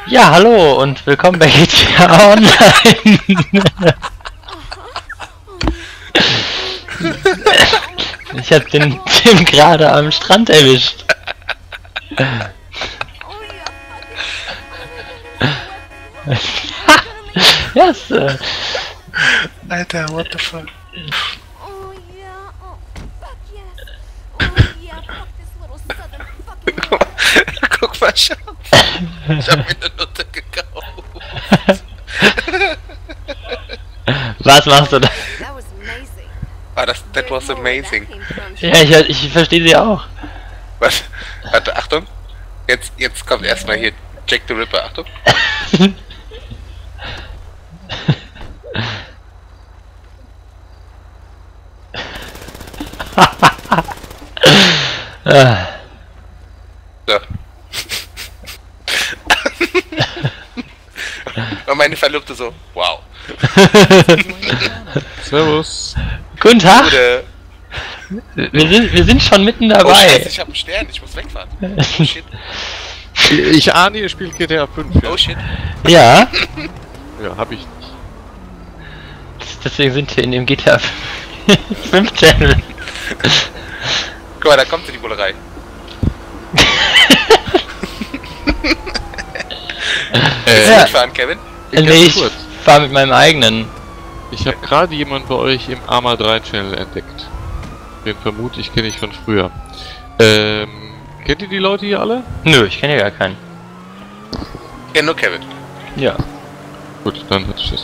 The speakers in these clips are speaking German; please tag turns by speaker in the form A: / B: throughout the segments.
A: Ja, hallo und willkommen bei GTA Online. Ich hab den Tim gerade am Strand erwischt. Yes.
B: Alter, what the fuck?
C: Oh yeah, oh fuck yes. Oh yeah, fuck this little southern fucking
B: Guck mal, Schatz. Ich hab mir eine Nutte gekauft.
A: Was machst du da?
C: That was amazing.
B: Ah, that was amazing.
A: Ja, ich verstehe sie auch.
B: Was? Warte, Achtung. Jetzt kommt erstmal hier Jack the Ripper, Achtung. So. Und meine Verlobte so, wow.
D: Servus.
A: Guten Tag.
B: Gute.
A: Wir sind schon mitten
B: Oh
A: dabei.
B: Scheiße, ich hab einen Stern, ich muss wegfahren. Oh shit.
D: Ich ahne, ihr spielt GTA 5.
B: Oh shit.
A: Ja,
D: Ja, hab ich nicht.
A: deswegen sind wir in dem GTA 5 Channel.
B: Guck mal, da kommt sie, die Bullerei. Willst du
A: Ja.
B: mitfahren, Kevin?
A: Nee, ich
D: kurz.
A: fahr mit meinem eigenen.
D: Ich habe gerade jemanden bei euch im Arma 3 Channel entdeckt. Den vermute ich, kenne ich von früher. Kennt ihr die Leute hier alle?
A: Nö, ich kenne ja gar keinen.
B: Ich kenn nur Kevin.
A: Ja.
D: Gut, dann hatte ich das.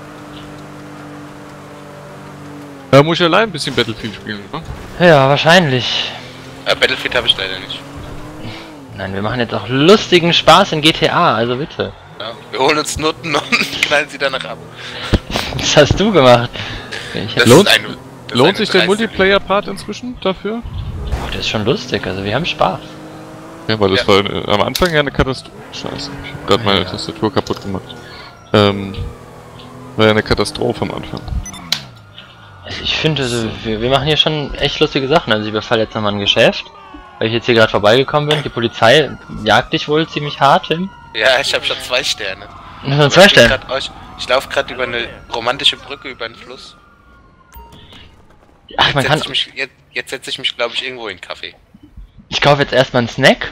D: Muss ich allein ein bisschen Battlefield spielen, ne?
A: Ja, wahrscheinlich.
B: Battlefield habe ich leider nicht.
A: Nein, wir machen jetzt auch lustigen Spaß in GTA, also bitte.
B: Ja, wir holen uns Nutten und knallen sie danach ab.
A: Was hast du gemacht?
B: Das
D: Lohnt-
B: ist eine, das ist
D: Lohnt
B: eine
D: sich der
B: dreiste-
D: Multiplayer-Part inzwischen dafür?
A: Oh, das ist schon lustig, also wir haben Spaß.
D: Ja, weil das
B: Ja.
D: war am Anfang ja eine Katastrophe. Scheiße, ich hab grad meine
A: Ja.
D: Tastatur kaputt gemacht. War ja eine Katastrophe am Anfang.
A: Also ich finde, also, wir machen hier schon echt lustige Sachen. Also ich überfall jetzt nochmal ein Geschäft, weil ich jetzt hier gerade vorbeigekommen bin. Die Polizei jagt dich wohl ziemlich hart, Tim.
B: Ja, ich habe schon 2 Sterne.
A: Nur 2 Stellen.
B: Ich laufe gerade über eine romantische Brücke über einen Fluss.
A: Ach, man kann...
B: Jetzt setze ich mich, glaube ich, irgendwo in einen Kaffee.
A: Ich kaufe jetzt erstmal einen Snack,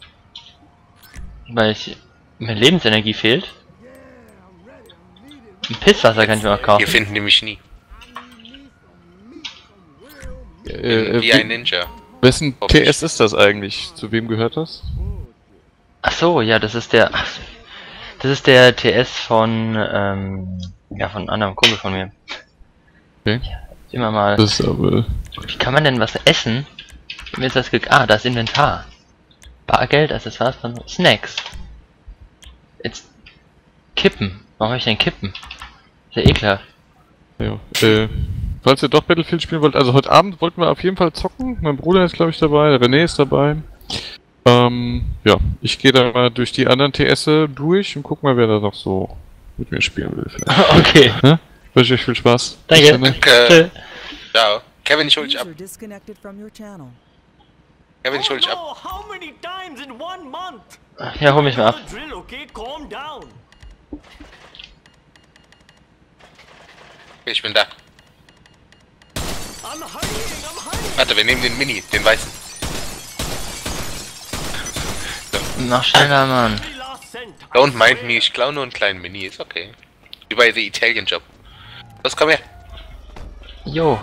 A: weil mir Lebensenergie fehlt. Ein Pisswasser kann ich mir auch
B: Hier
A: kaufen.
B: finden die mich nie. Wie ein Ninja.
D: Wessen
B: Hoffe ich.
D: TS ist das eigentlich? Zu wem gehört das?
A: Ach so, ja, das ist der... Ach, das ist der TS von... ja, von einem anderen Kumpel von mir.
D: Okay.
A: Immer mal...
D: Das ist aber...
A: Wie kann man denn was essen? Mir ist das Glück... Ah, das Inventar. Bargeld, Accessoires von Snacks. Jetzt... Kippen. Warum habe ich denn Kippen? Sehr ekelhaft.
D: Ja, falls ihr doch Battlefield spielen wollt, also heute Abend wollten wir auf jeden Fall zocken. Mein Bruder ist, glaube ich, dabei, der René ist dabei. Ja, ich gehe da mal durch die anderen TS durch und guck mal, wer da noch so mit mir spielen will. Vielleicht.
A: Okay.
D: Ne? Wünsche euch viel Spaß.
A: Danke.
D: Bis dann, ne?
B: Danke. Ciao. Kevin, ich hol dich ab.
E: User disconnected from your channel.
B: Kevin, ich hol dich ab.
F: Oh, how many times in 1 month?
A: Ja, hol mich mal ab.
F: The drill, okay? Calm down.
B: Okay, ich bin da.
F: I'm hiding.
B: Warte, wir nehmen den Mini, den weißen.
A: Mach schneller, Mann.
F: Every last cent.
B: Don't mind me, ich klaue nur einen kleinen Mini, ist okay. Wie bei The Italian Job. Los, komm her.
A: Jo.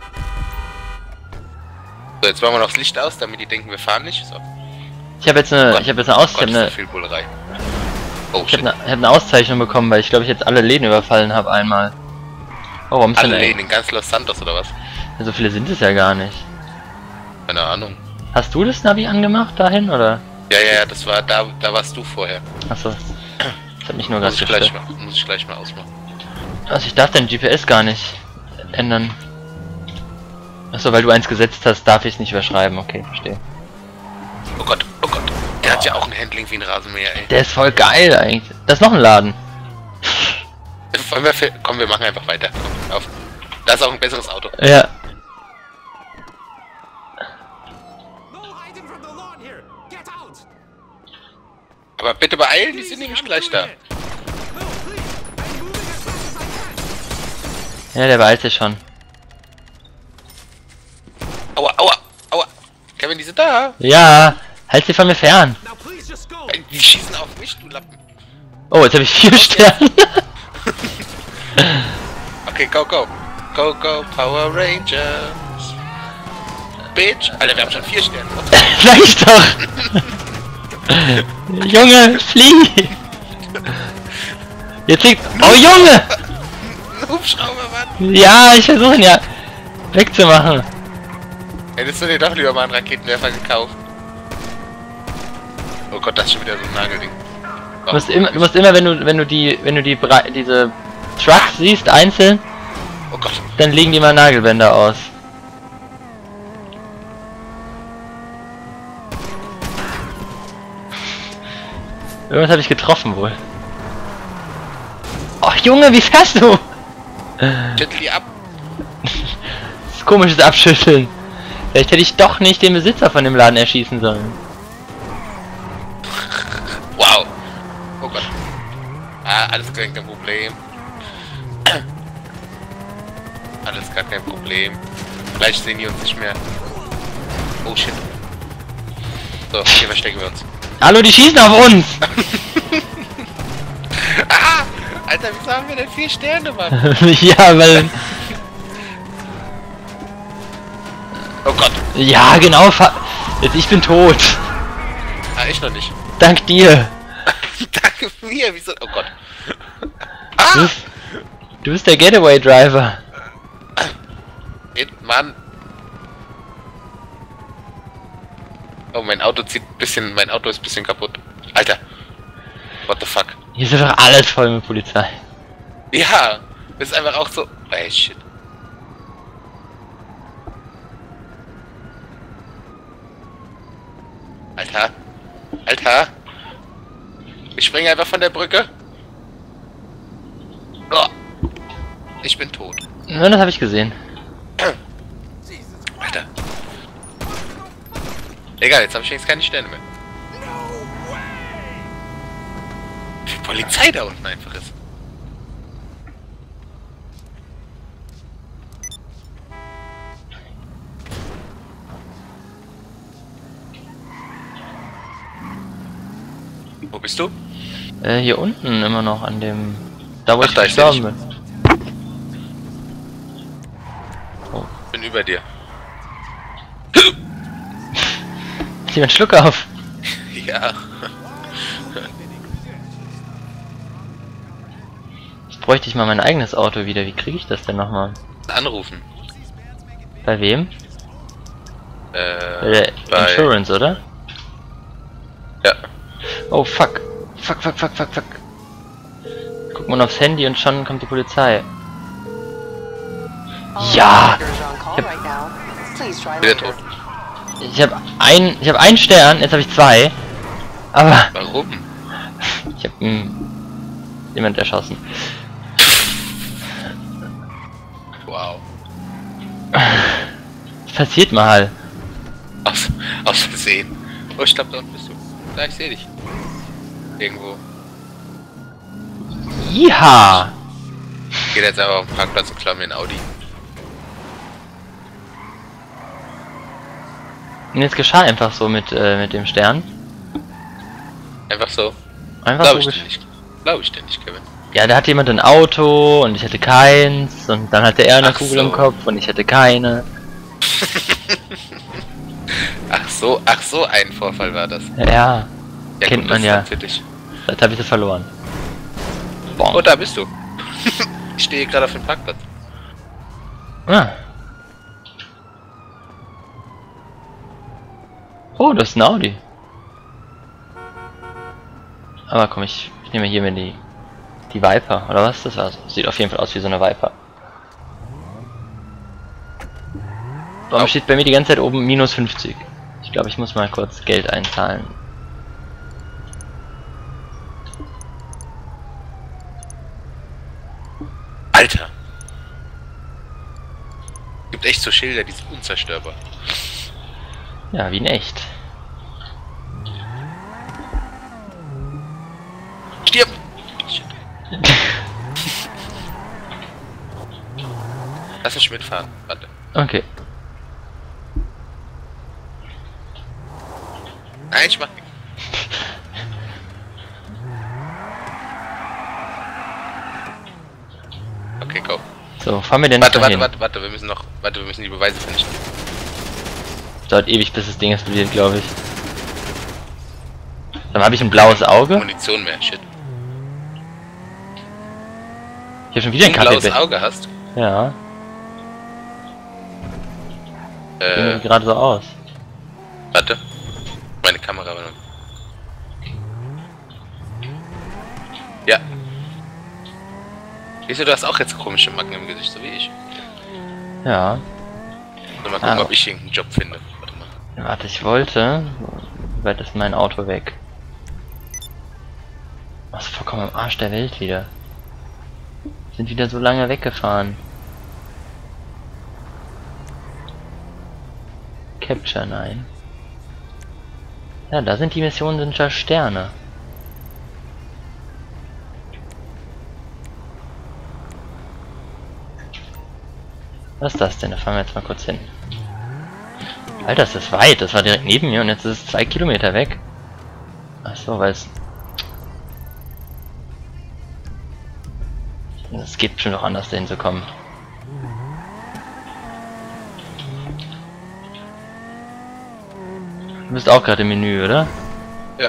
B: So, jetzt machen wir noch das Licht aus, damit die denken, wir fahren nicht. So.
A: Ich habe jetzt eine
B: Gott, ist so viel Bullerei. Oh, shit.
A: ich hab eine Auszeichnung bekommen, weil ich glaube ich jetzt alle Läden überfallen habe einmal. Oh, warum ist
B: Alle
A: denn
B: Läden in ganz Los Santos oder was?
A: so viele sind es ja gar nicht.
B: Keine Ahnung.
A: Hast du das Navi angemacht dahin oder?
B: Ja, das war da warst du vorher.
A: Achso. Das hat mich nur
B: Muss
A: gerade
B: ich gleich
A: gestört.
B: mal, muss ich gleich mal ausmachen.
A: Also ich darf dein GPS gar nicht ändern. Achso, weil du eins gesetzt hast, darf ich es nicht überschreiben. Okay, verstehe.
B: Oh Gott. Der hat ja auch ein Handling wie ein Rasenmäher, ey.
A: Der ist voll geil eigentlich. Das ist noch ein Laden.
B: Komm, wir machen einfach weiter. Komm, auf. Da ist auch ein besseres Auto.
A: Ja.
B: Aber bitte beeilen, die sind nämlich gleich da.
A: Ja, der beeilt sich schon.
B: Aua, aua, aua. Kevin, die sind da.
A: Ja, halt sie von mir fern.
F: Now please just go.
B: Die schießen auf mich, du Lappen.
A: Oh, jetzt habe ich 4 Sterne.
B: Okay, go, go. Go, go, Power Rangers. Bitch. Alter, wir haben schon 4 Sterne.
A: Sag ich doch. Junge, flieh. Jetzt liegt... Oh, Junge.
B: Ein Hubschrauber, Mann.
A: Ja, ich versuche ihn ja wegzumachen.
B: Hättest du dir doch lieber mal einen Raketenwerfer gekauft. Oh Gott, das ist schon wieder so ein Nagelding. Oh,
A: Du musst immer, wenn du diese Trucks siehst, einzeln,
B: oh Gott.
A: dann legen die mal Nagelbänder aus. Irgendwas habe ich getroffen wohl. Ach Junge, wie fährst du?
B: Schüttel die ab.
A: Das ist komisches Abschütteln. Vielleicht hätte ich doch nicht den Besitzer von dem Laden erschießen sollen.
B: Wow. Oh Gott. Ah, alles kein Problem. Alles gar kein Problem. Gleich sehen die uns nicht mehr. Oh shit. So, hier verstecken wir uns.
A: Hallo, die schießen auf uns!
B: Ah! Alter, wieso haben wir denn 4 Sterne, Mann?
A: Ja, weil...
B: Oh Gott.
A: Ja, genau, jetzt ich bin tot.
B: Ah, ich noch nicht.
A: Dank dir.
B: Danke mir, wieso? Oh Gott.
A: Du
B: Ah!
A: bist, du bist der Getaway Driver.
B: Mann. Oh, mein Auto ist ein bisschen kaputt. Alter. What the fuck?
A: Hier ist doch alles voll mit Polizei.
B: Ja, das ist einfach auch so. Ey, shit. Alter. Alter. Ich springe einfach von der Brücke. Oh. Ich bin tot.
A: Ja, das habe ich gesehen.
B: Alter. Egal, jetzt habe ich jetzt keine Sterne mehr. Wie viel Polizei da unten einfach ist. Wo bist du?
A: Hier unten immer noch an dem... Da wo
B: Ach,
A: ich
B: da, ich seh
A: gestorben bin.
B: Bin über dir.
A: Zieh einen Schluck auf.
B: Ja.
A: Jetzt bräuchte ich mal mein eigenes Auto wieder. Wie kriege ich das denn nochmal?
B: Anrufen.
A: Bei wem? Bei der Insurance, oder?
B: Ja.
A: Oh fuck. Fuck. Guck mal aufs Handy und schon kommt die Polizei. Ja!
B: Wieder tot.
A: Ich habe einen Stern, jetzt habe ich 2. Aber
B: Warum?
A: ich habe jemand erschossen.
B: Wow.
A: Das passiert mal.
B: Aus Versehen. Oh, ich glaube, da unten bist du. Da, ich sehe dich. Irgendwo.
A: Jiha!
B: Ich geh jetzt einfach auf den Parkplatz und klau mir ein Audi.
A: Und jetzt geschah einfach so mit dem Stern.
B: Einfach so.
A: Einfach
B: Glaube
A: so
B: ich dir nicht. Glaube ich dir nicht, Kevin.
A: Ja, da hatte jemand ein Auto und ich hatte keins und dann hatte er eine
B: Ach
A: Kugel
B: so.
A: im Kopf und ich hatte keine.
B: Ach so ein Vorfall war das.
A: Ja,
B: Ja,
A: kennt
B: gut,
A: man
B: das
A: ja.
B: ist dann für dich.
A: Jetzt habe ich sie verloren. Bon.
B: Oh, da bist du. Ich stehe gerade auf dem Parkplatz.
A: Ah. Oh, das ist ein Audi. Aber komm, ich nehme hier mir die Viper, oder was? Das war so. Sieht auf jeden Fall aus wie so eine Viper. Warum
B: Oh.
A: steht bei mir die ganze Zeit oben minus 50? Ich glaube, ich muss mal kurz Geld einzahlen.
B: Alter. Gibt echt so Schilder, die sind unzerstörbar.
A: Ja, wie in echt.
B: Stirb! Shit. Lass mich mitfahren. Warte.
A: Okay.
B: Nein, ich mach. Okay, go.
A: So, fahren wir denn
B: Warte,
A: dahin?
B: warte, wir müssen noch. Warte, wir müssen die Beweise vernichten.
A: Dauert ewig, bis das Ding explodiert, glaube ich. Dann habe ich ein blaues Auge.
B: Munition mehr, shit.
A: Ich habe schon wieder ein
B: blaues
A: KPB.
B: Auge hast?
A: Ja, sieht gerade so aus.
B: Warte. Meine Kamera war noch. Ja. Siehst du, du hast auch jetzt komische Macken im Gesicht, so wie ich.
A: Ja.
B: So, mal gucken, ob ich irgendeinen Job finde. Warte mal.
A: Warte, ich wollte... Wie weit ist mein Auto weg? Was vollkommen am Arsch der Welt wieder. Sind wieder so lange weggefahren. Capture, nein. Ja, da sind die Missionen, sind ja Sterne. Was ist das denn? Da fahren wir jetzt mal kurz hin. Alter, ist das weit. Das war direkt neben mir und jetzt ist es 2 Kilometer weg. Ach so, weil es... Es geht bestimmt auch anders, dahin zu kommen. Du bist auch gerade im Menü, oder?
B: Ja.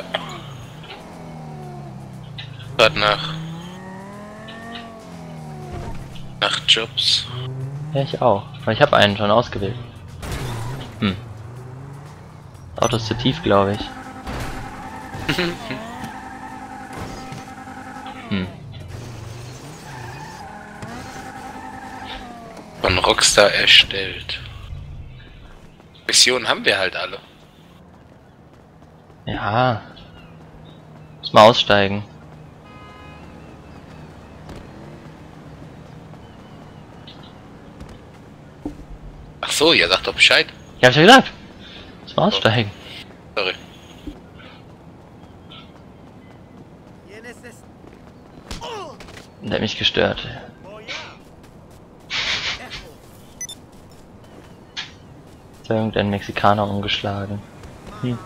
B: Gerade nach Jobs.
A: Ja, ich auch. Weil ich habe einen schon ausgewählt. Hm. Das Auto ist zu tief, glaube ich. Hm.
B: Von Rockstar erstellt. Missionen haben wir halt alle.
A: Ja. Muss mal aussteigen.
B: Ach so, ihr sagt doch Bescheid.
A: Ja, hab ich ja gesagt. Muss mal aussteigen.
B: Sorry.
A: Der hat mich gestört. Ist ja irgendein Mexikaner umgeschlagen. Hm.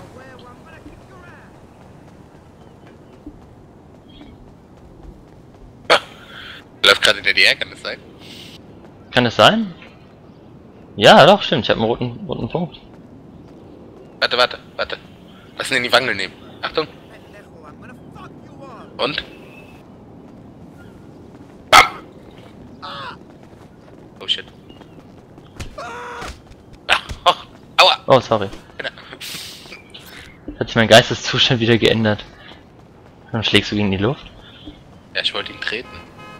B: Läuft gerade hinter die Ecke, kann das sein?
A: Kann es sein? Ja, doch, stimmt. Ich habe einen roten Punkt.
B: Warte. Lass ihn in die Wange nehmen. Achtung. Und? Bam! Oh shit. Ah, oh, aua!
A: Oh, sorry. Hat sich mein Geisteszustand wieder geändert. Dann schlägst du gegen die Luft?
B: Ja, ich wollte ihn treten.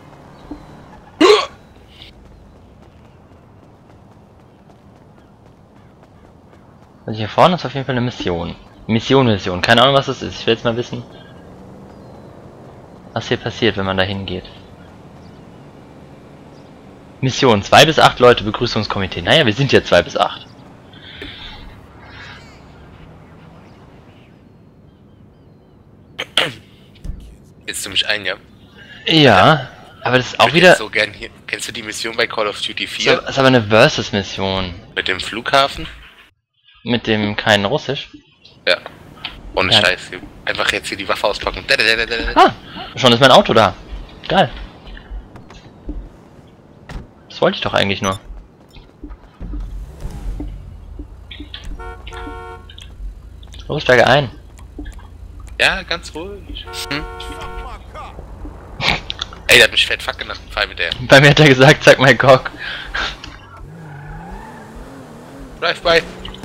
A: Also hier vorne ist auf jeden Fall eine Mission. Mission. Keine Ahnung, was das ist. Ich will jetzt mal wissen, was hier passiert, wenn man da hingeht. Mission. 2 bis 8 Leute, Begrüßungskomitee. Naja, wir sind ja 2 bis 8.
B: Willst du mich ein, ja?
A: Ja, aber das ist auch
B: Ich
A: wieder...
B: hätte so gern hier. Kennst du die Mission bei Call of Duty 4?
A: Das ist aber eine Versus-Mission.
B: Mit dem Flughafen?
A: Mit dem kein Russisch.
B: Ja. Ohne
A: Ja.
B: Scheiß. Einfach jetzt hier die Waffe auspacken.
A: Ah, schon ist mein Auto da. Geil. Das wollte ich doch eigentlich nur. Los, steige ein.
B: Ja, ganz ruhig. Hm? Ey, der hat mich fett fuck gemacht. Fall mit der.
A: Bei mir hat er gesagt, sag mal Cock.
B: Drive-by.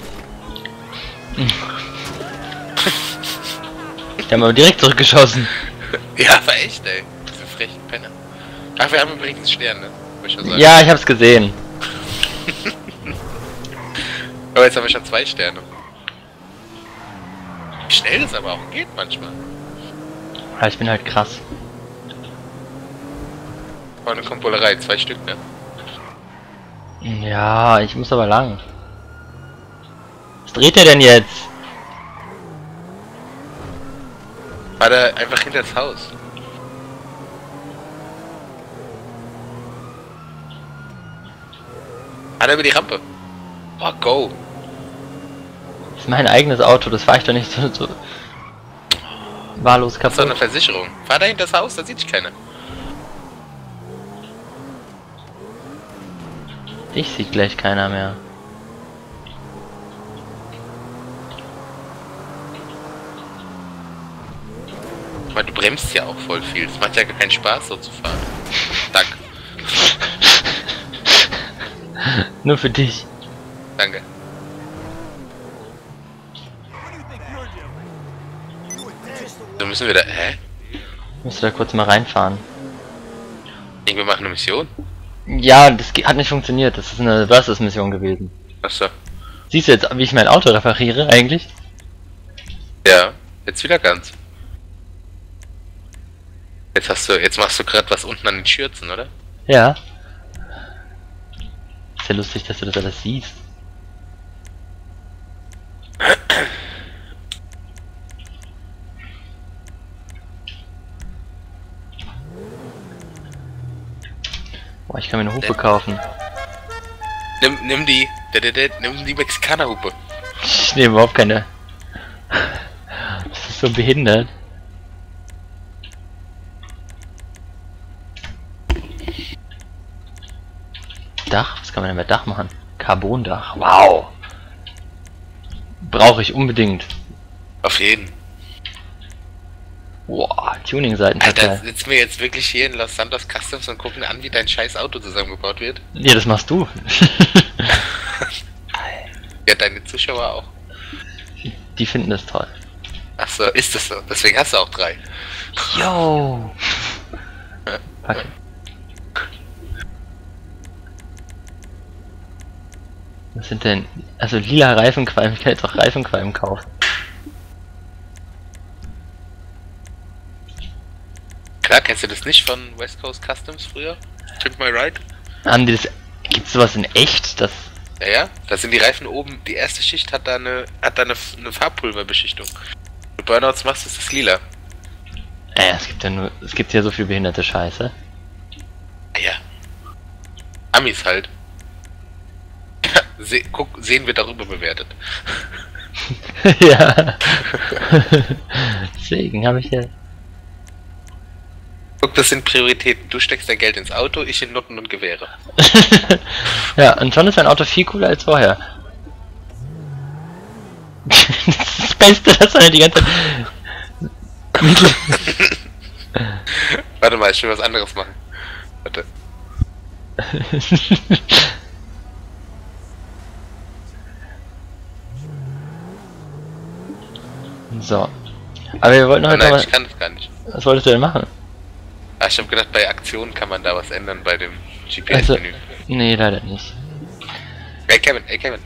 A: Die haben aber direkt zurückgeschossen.
B: Ja, aber echt, ey. Diese frechen Penner. Ach, wir haben übrigens einen Stern, ne? Wollte ich schon sagen.
A: Ja, ich hab's gesehen.
B: Aber jetzt haben wir schon 2 Sterne. Wie schnell das aber auch geht manchmal.
A: Ja, ich bin halt krass.
B: War eine Kompolerei, 2 Stück, ne?
A: Ja, ich muss aber lang. Was dreht er denn jetzt?
B: War da einfach hinter das Haus. Einer über die Rampe. Oh, go.
A: Das ist mein eigenes Auto, das fahre ich doch nicht so wahllos
B: Das ist doch eine
A: kaputt.
B: Versicherung. Fahr da hinter das Haus, da sieht dich keiner.
A: Dich sieht gleich keiner mehr.
B: Weil du bremst ja auch voll viel. Es macht ja gar keinen Spaß, so zu fahren. Danke.
A: Nur für dich.
B: Danke. So müssen wir da... Hä?
A: Musst du da kurz mal reinfahren.
B: Wir machen eine Mission?
A: Ja, das hat nicht funktioniert. Das ist eine Versus-Mission gewesen.
B: Achso.
A: Siehst du jetzt, wie ich mein Auto repariere eigentlich?
B: Ja, jetzt wieder ganz. Jetzt machst du gerade was unten an den Schürzen, oder?
A: Ja. Ist ja lustig, dass du das alles siehst. Boah, ich kann mir eine Hupe kaufen.
B: Nimm die Mexikanerhupe.
A: Ich nehme überhaupt keine. Das ist so behindert. Dach? Was kann man denn mit Dach machen? Carbondach. Wow! Brauche ich unbedingt.
B: Auf jeden.
A: Wow, Tuning-Seiten.
B: Alter, sitzen wir jetzt wirklich hier in Los Santos Customs und gucken an, wie dein scheiß Auto zusammengebaut wird?
A: Ja, das machst du.
B: Ja, deine Zuschauer auch.
A: Die finden das toll.
B: Achso, ist das so? Deswegen hast du auch 3.
A: Yo! Okay. Was sind denn... Also lila Reifenqualm, ich kann jetzt auch Reifenqualm kaufen.
B: Klar, kennst du das nicht von West Coast Customs früher? Trip My Ride?
A: Haben die das... Gibt's sowas in echt? Das...
B: Ja, ja, da sind die Reifen oben, die erste Schicht hat da eine Farbpulverbeschichtung. Wenn du Burnouts machst, ist das lila.
A: es gibt ja nur... Es gibt ja so viel behinderte Scheiße.
B: Ja. Amis halt. Sehen wir darüber bewertet.
A: Ja. Deswegen habe ich ja...
B: Guck, das sind Prioritäten. Du steckst dein Geld ins Auto, ich in Nutten und Gewehre.
A: Ja, und schon ist mein Auto viel cooler als vorher. Das ist das Beste, dass man die ganze Zeit...
B: Warte mal, ich will was anderes machen. Warte.
A: So. Aber wir wollten
B: Oh
A: heute
B: nein,
A: noch
B: ich kann das gar nicht.
A: Was wolltest du denn machen?
B: Ah, ich habe gedacht, bei Aktionen kann man da was ändern bei dem
A: Also,
B: GPS-Menü.
A: nee, leider nicht.
B: Ey Kevin, ey Kevin.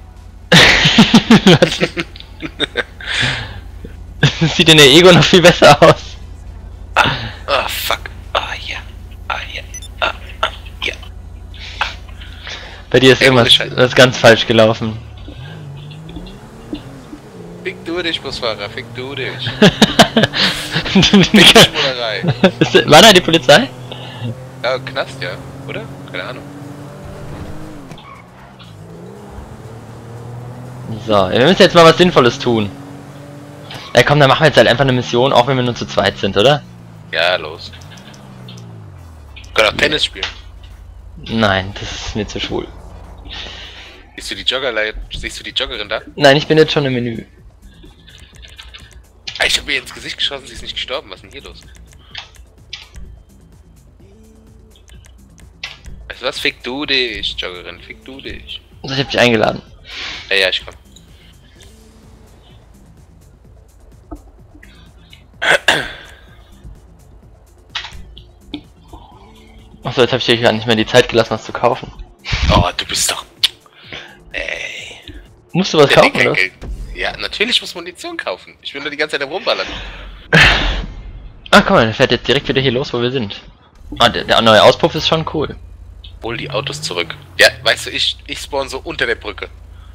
A: Sieht in der Ego noch viel besser aus.
B: Oh fuck. Ah ja. Ah ja. Ja.
A: Bei dir ist
B: Ey, ohne
A: irgendwas
B: Scheiß.
A: was ganz falsch gelaufen.
B: Fick du dich, Busfahrer, fick du dich. Fick die Schwulerei.
A: War da die Polizei?
B: Ja, Knast, ja. Oder? Keine Ahnung.
A: So, wir müssen jetzt mal was Sinnvolles tun. Ja komm, dann machen wir jetzt halt einfach eine Mission, auch wenn wir nur zu zweit sind, oder?
B: Ja, los. Können auch Tennis spielen.
A: Nein, das ist mir zu schwul.
B: Siehst du die Joggerin da?
A: Nein, ich bin jetzt schon im Menü.
B: Ah, ich habe ihr ins Gesicht geschossen, sie ist nicht gestorben. Was ist denn hier los? Weißt du was? Fick du dich, Joggerin, fick du dich.
A: Also ich hab dich eingeladen.
B: Ja, ich komm.
A: Achso, jetzt habe ich dir gar nicht mehr die Zeit gelassen, was zu kaufen.
B: Oh, du bist doch... Ey.
A: Musst du was
B: Der hat
A: kaufen,
B: kein
A: oder?
B: Geld. Ja, natürlich muss Munition kaufen. Ich will nur die ganze Zeit rumballern.
A: Ah, guck mal, der fährt jetzt direkt wieder hier los, wo wir sind. Ah, der neue Auspuff ist schon cool.
B: Hol die Autos zurück. Ja, weißt du, ich spawn so unter der Brücke.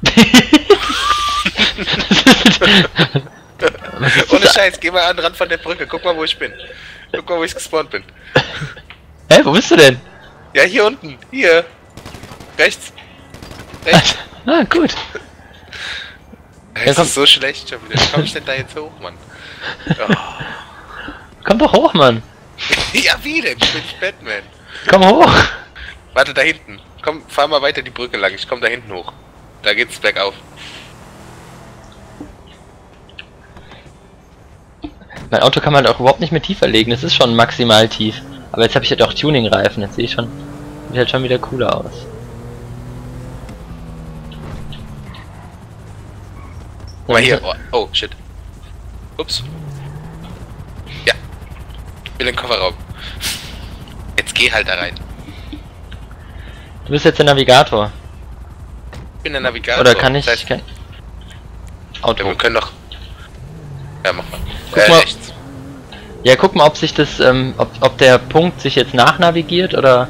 B: Ohne Scheiß, geh mal an den Rand von der Brücke. Guck mal, wo ich bin. Guck mal, wo ich gespawnt bin.
A: Hä, wo bist du denn?
B: Ja, hier unten. Hier. Rechts. Echt?
A: Ah, gut.
B: Es
A: komm.
B: ist so schlecht schon wieder. Wie komm ich denn da jetzt hoch, Mann? Oh.
A: Komm doch hoch, Mann.
B: Ja, wie denn? Ich bin nicht Batman.
A: Komm hoch.
B: Warte, da hinten. Komm, fahr mal weiter die Brücke lang. Ich komm da hinten hoch. Da geht's bergauf.
A: Mein Auto kann man halt auch überhaupt nicht mehr tiefer legen. Es ist schon maximal tief. Aber jetzt habe ich halt auch Tuning-Reifen. Jetzt sehe ich schon, sieht halt schon wieder cooler aus.
B: Guck mal hier. Oh, oh, shit. Ups. Ja. Ich will in den Kofferraum. Jetzt geh halt da rein.
A: Du bist jetzt der Navigator.
B: Ich bin der Navigator.
A: Oder kann ich...
B: Das heißt,
A: kann...
B: ja,
A: Auto.
B: wir können doch... Ja, mach mal.
A: Guck mal.
B: Rechts.
A: Ja, guck mal, ob sich das, ob der Punkt sich jetzt nachnavigiert oder...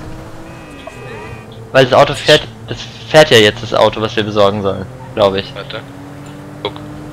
A: Weil das Auto fährt, das fährt ja jetzt das Auto, was wir besorgen sollen, glaube ich.
B: Warte. Guck.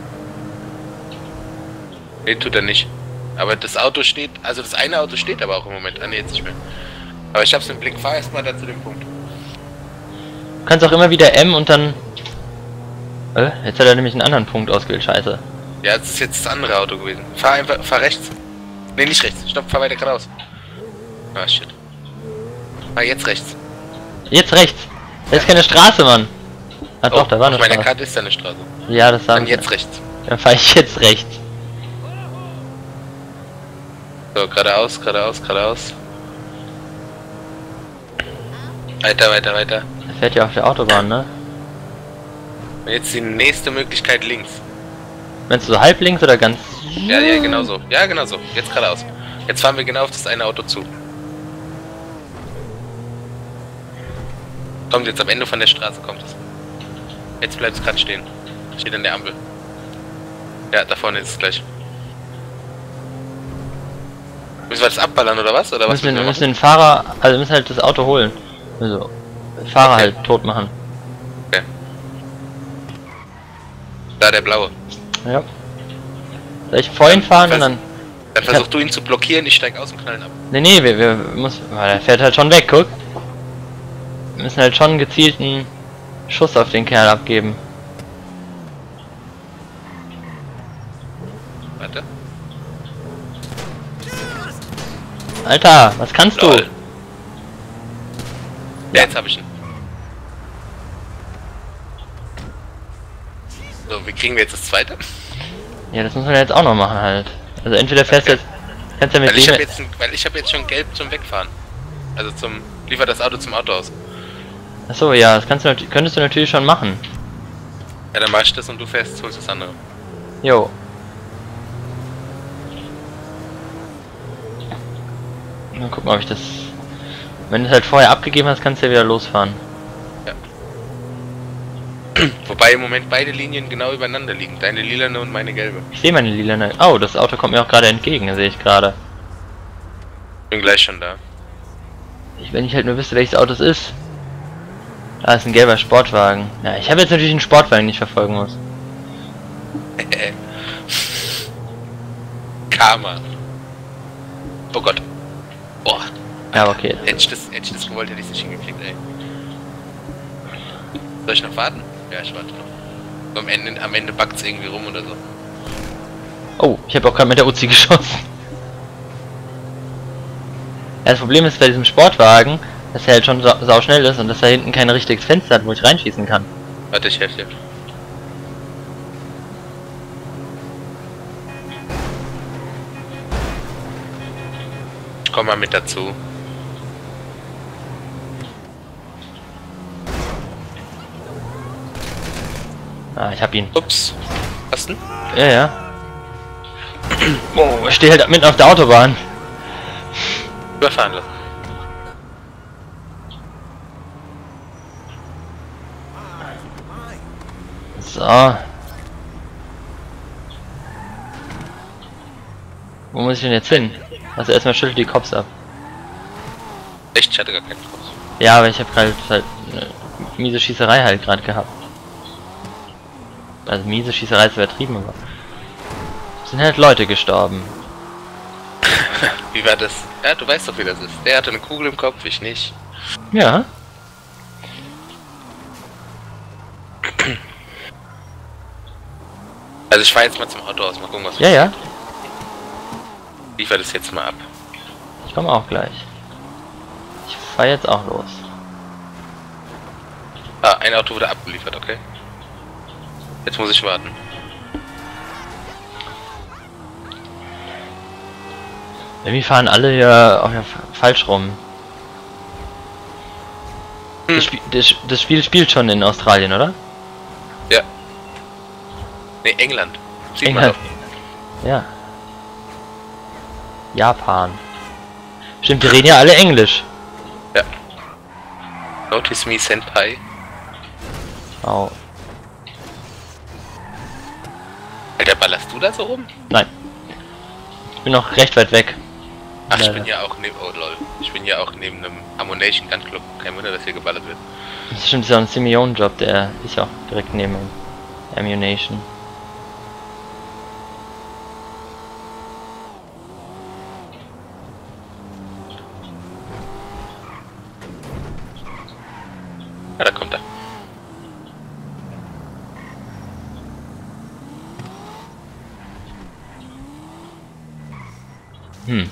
B: Nee, tut er nicht. Aber das Auto steht, also das eine Auto steht aber auch im Moment. Ah, nee, jetzt nicht mehr. Aber ich hab's im Blick, fahr erstmal da zu dem Punkt.
A: Du kannst auch immer wieder M und dann... jetzt hat er nämlich einen anderen Punkt ausgewählt, scheiße.
B: Ja, das ist jetzt das andere Auto gewesen. Fahr einfach, fahr rechts. Nee, nicht rechts. Stopp, fahr weiter geradeaus. Ah, shit. Fahr jetzt rechts.
A: Jetzt rechts. Da ist keine Straße, Mann. Ah doch, da war eine
B: auf meiner
A: Straße.
B: Karte ist da eine Straße.
A: Ja, das
B: Dann
A: sagen
B: jetzt rechts.
A: Dann fahre ich jetzt rechts.
B: So, geradeaus, geradeaus, geradeaus. Weiter, weiter, weiter.
A: Er fährt ja auf der Autobahn, ne?
B: Und jetzt die nächste Möglichkeit links.
A: Meinst du so halb links oder ganz...
B: Ja, ja, genau so. Ja, genau so. Jetzt geradeaus. Jetzt fahren wir genau auf das eine Auto zu. Kommt jetzt am Ende von der Straße, kommt es. Jetzt bleibt es gerade stehen. Steht an der Ampel. Ja, da vorne ist es gleich. Müssen wir das abballern oder was? Oder was
A: Wir müssen den Fahrer, also wir müssen halt das Auto holen. Also, den Fahrer
B: Okay.
A: halt tot machen.
B: Okay. Da der blaue.
A: Ja. Soll ich vor ihn fahren und dann...
B: Dann versuch du ihn zu blockieren, ich steig aus und knallen ab.
A: Nee, wir müssen... Der fährt halt schon weg, guck. Wir müssen halt schon einen gezielten Schuss auf den Kerl abgeben.
B: Warte.
A: Alter, was kannst du?
B: Lol. Ja, jetzt hab ich ihn. So, wie kriegen wir jetzt das zweite?
A: Ja, das muss man jetzt auch noch machen halt. Also entweder fährst du
B: Okay.
A: jetzt... Kannst du ja mit
B: Weil ich hab jetzt schon gelb zum Wegfahren. Also zum... Liefer das Auto zum Auto aus.
A: Achso, ja, das könntest du natürlich schon machen.
B: Ja, dann mach ich das und du fährst, holst das andere.
A: Jo. Mal gucken, ob ich das... Wenn du es halt vorher abgegeben hast, kannst du ja wieder losfahren.
B: Wobei im Moment beide Linien genau übereinander liegen. Deine lilane und meine gelbe.
A: Ich sehe meine lila... Oh, das Auto kommt mir auch gerade entgegen, sehe ich gerade.
B: Bin gleich schon da.
A: Wenn ich halt nur wüsste, welches Auto es ist. Ah, ist ein gelber Sportwagen. Ja, ich habe jetzt natürlich einen Sportwagen, den ich verfolgen muss.
B: Karma. Oh Gott. Boah.
A: Ja, okay.
B: Hätte ich das gewollt, hätte ich es nicht hingekriegt, ey. Soll ich noch warten? Ja, ich warte noch. Am Ende backt es irgendwie rum oder so.
A: Oh, ich habe auch gerade mit der Uzi geschossen. Ja, das Problem ist bei diesem Sportwagen, dass er halt schon sau schnell ist und dass er hinten kein richtiges Fenster hat, wo ich reinschießen kann.
B: Warte, ich helfe dir. Ich komm mal mit dazu.
A: Ah, ich hab ihn.
B: Ups. Hast du?
A: Ja, ja. Oh, ich stehe halt mitten auf der Autobahn.
B: Überfahren lassen.
A: So. Wo muss ich denn jetzt hin? Also erstmal schüttelt die Cops ab.
B: Echt? Ich hatte gar keinen Kopf.
A: Ja, aber ich habe halt eine miese Schießerei halt gerade gehabt. Also miese Schießerei ist übertrieben, aber es sind halt Leute gestorben.
B: Wie war das? Ja, du weißt doch, wie das ist. Der hatte eine Kugel im Kopf, ich nicht.
A: Ja.
B: Also ich fahre jetzt mal zum Auto aus, mal gucken, was
A: Ja, ja.
B: liefert es jetzt mal ab.
A: Ich komme auch gleich. Ich fahr jetzt auch los.
B: Ah, ein Auto wurde abgeliefert, okay. Jetzt muss ich warten.
A: Irgendwie fahren alle hier auch ja falsch rum. Das Spiel spielt schon in Australien, oder?
B: Ja. Ne, England. Sieht
A: England.
B: man
A: Ja. Japan. Stimmt, die reden ja alle Englisch.
B: doch. Ja. Notice me, Senpai.
A: Oh.
B: Alter, ballerst du da so rum?
A: Nein. Ich bin noch recht weit weg.
B: Ach, ich
A: Leider.
B: bin ja auch neben... Oh lol. Ich bin ja auch neben einem Ammunition Gun Club. Kein Wunder, dass hier geballert wird.
A: Das stimmt, das ist ja ein Simeon-Job, der ist ja auch direkt neben dem Ammunition.
B: Ah, da kommt er.
A: Hm.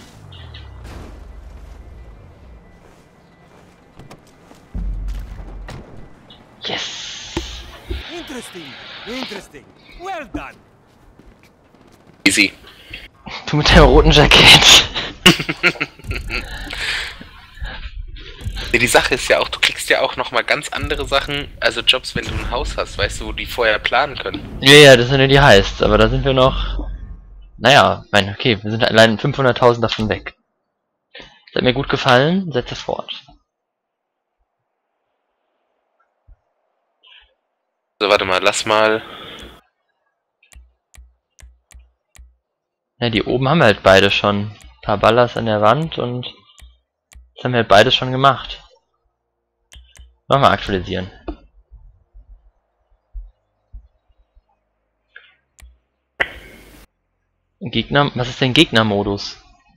A: Yes.
F: Interesting. Interesting. Well done.
B: Easy.
A: Du mit deinem roten Jackett.
B: Ja, die Sache ist ja auch, du kriegst ja auch nochmal ganz andere Sachen, also Jobs, wenn du ein Haus hast, weißt du, wo die vorher planen können.
A: Ja, ja, das sind ja die heißt, aber da sind wir noch... Naja, mein, okay, wir sind allein 500.000 davon weg. Das hat mir gut gefallen, setze fort.
B: So, warte mal, lass mal...
A: Ja, die oben haben wir halt beide schon. Ein paar Ballers an der Wand und... Das haben wir halt beides schon gemacht. Nochmal aktualisieren. Gegner, was ist denn Gegnermodus?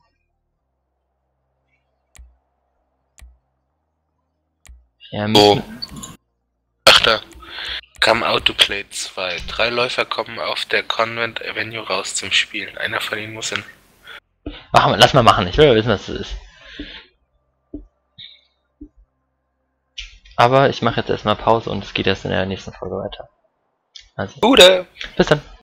A: Ja,
B: Oh.
A: müssen,
B: Ach da. Come out to play 2. 3 Läufer kommen auf der Convent Avenue raus zum Spielen. Einer von ihnen muss hin.
A: lass mal machen, ich will ja wissen, was das ist. Aber ich mache jetzt erstmal Pause und es geht erst in der nächsten Folge weiter. Also,
B: Bude!
A: bis dann.